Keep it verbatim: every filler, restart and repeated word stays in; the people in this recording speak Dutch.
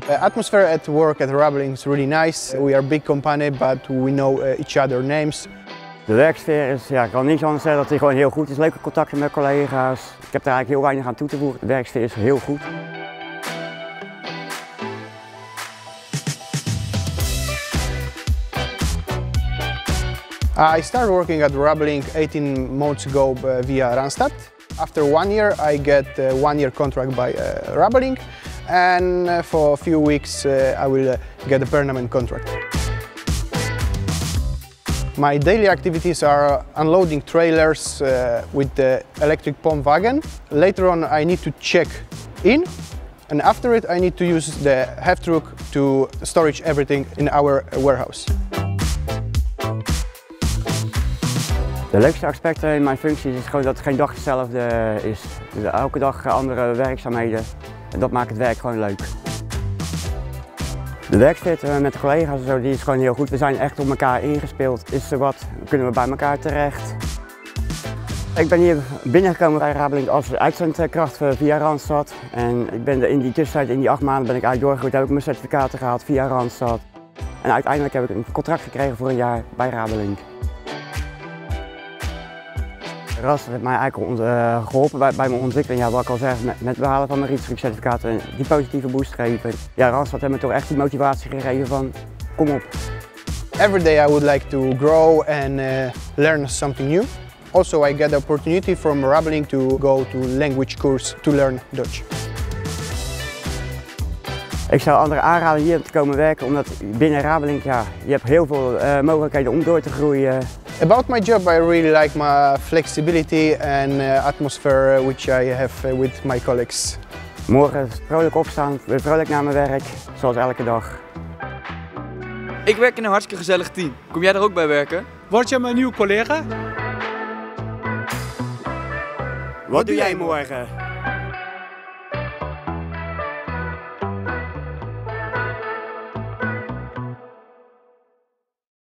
The atmosphere at work at Rabeling is really nice. We are a big company, but we know uh, each other names. De werksfeer is, ja, ik kan niets anders zeggen dat die gewoon heel goed is. Leuke contacten met collega's. Ik heb daar eigenlijk heel weinig aan toe te voegen. De werksfeer is heel goed. I started working at Rabeling eighteen months ago uh, via Randstad. After one year I get a one year contract by uh, Rabeling, and uh, for a few weeks uh, I will uh, get a permanent contract. My daily activities are unloading trailers uh, with the electric pump wagon. Later on I need to check in, and after it I need to use the half truck to storage everything in our warehouse. De leukste aspecten in mijn functie is gewoon dat geen dag hetzelfde is. Dus elke dag andere werkzaamheden en dat maakt het werk gewoon leuk. De werksfeer met de collega's en zo, die is gewoon heel goed. We zijn echt op elkaar ingespeeld. Is er wat, kunnen we bij elkaar terecht. Ik ben hier binnengekomen bij Rabeling als uitzendkracht via Randstad. En ik ben in die tussentijd, in die acht maanden ben ik eigenlijk doorgegroeid, heb ik mijn certificaten gehaald via Randstad. En uiteindelijk heb ik een contract gekregen voor een jaar bij Rabeling. Randstad heeft mij eigenlijk uh, geholpen bij, bij mijn ontwikkeling, ja, wat ik al zeg, met, met het behalen van mijn Ritschrik-certificaat en die positieve boost geven. Ja, Randstad heeft me toch echt die motivatie gegeven van, kom op. Every day I would like to grow and uh, learn something new. Also I get the opportunity from Rabeling to go to language course to learn Dutch. Ik zou anderen aanraden hier te komen werken, omdat binnen Rabeling, ja, je hebt heel veel uh, mogelijkheden om door te groeien. About my job, I really like my flexibility and uh, atmosphere which I have uh, with my colleagues. Morgen vrolijk opstaan, weer vrolijk naar mijn werk, zoals elke dag. Ik werk in een hartstikke gezellig team. Kom jij er ook bij werken? Word je mijn nieuwe collega? Wat doe jij morgen?